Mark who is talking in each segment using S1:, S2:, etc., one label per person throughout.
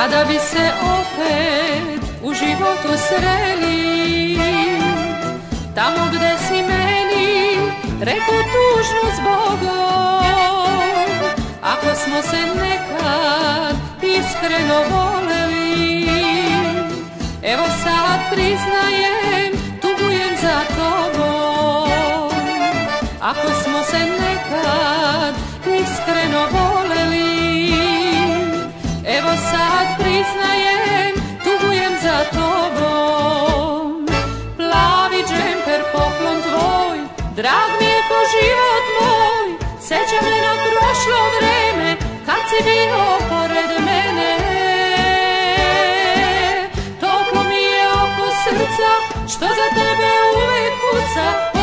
S1: kada bi se opet u životu sreli, tamo gde si meni rekao tužno zbogom, ako smo se nekad iskreno voleli. Evo sad priznajem, tugujem za tobom, ako smo se nekad iskreno voleli. Evo sad priznajem, tugujem za tobom. Plavi džemper, poklon tvoj, drag mi je ko život moj. Seća me na prošlo vreme, kad si bio pored mene. Toplo mi je oko srca, što za tebe uvek kuca.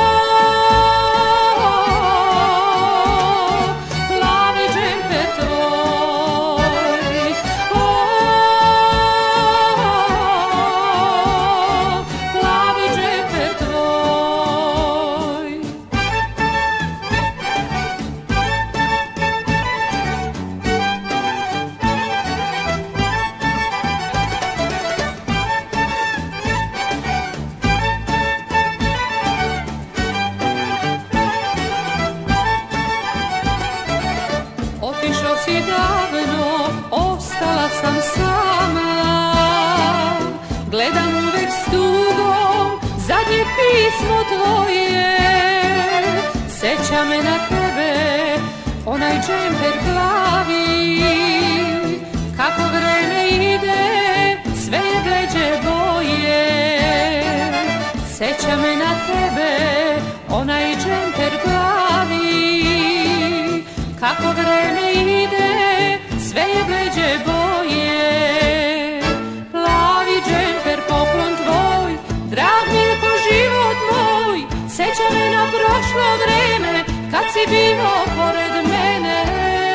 S1: Otišao si davno, ostala sam sama, gledam uvek s tugom zadnje pismo tvoje. Seća me na tebe onaj džemper plavi, kako vreme ide sve je bleđe boje. Seća me na tebe onaj džemper plavi, kako vreme ide, sve je bleđe boje. Plavi džemper, poklon tvoj, drag mi je ko život moj. Seća me na prošlo vreme, kad si bio pored mene.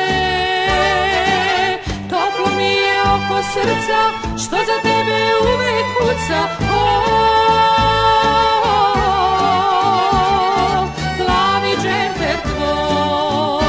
S1: Toplo mi je oko srca, što za tebe uvek kuca. Plavi džemper tvoj,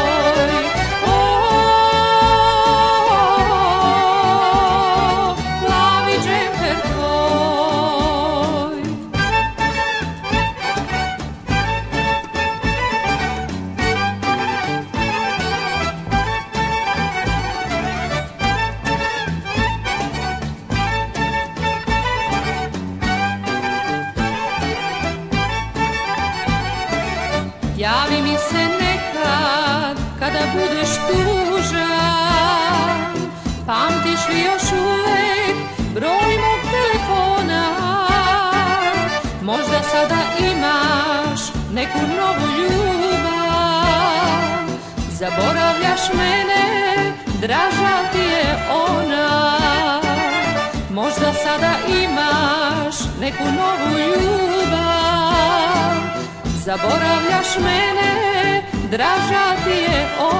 S1: javi mi se nekad kada budeš tužan. Pamtiš li još uvek broj mog telefona? Možda sada imaš neku novu ljubav. Zaboravljaš mene, draža ti je ona. Možda sada imaš neku novu ljubav. Zaboravljaš mene, draža ti je ona.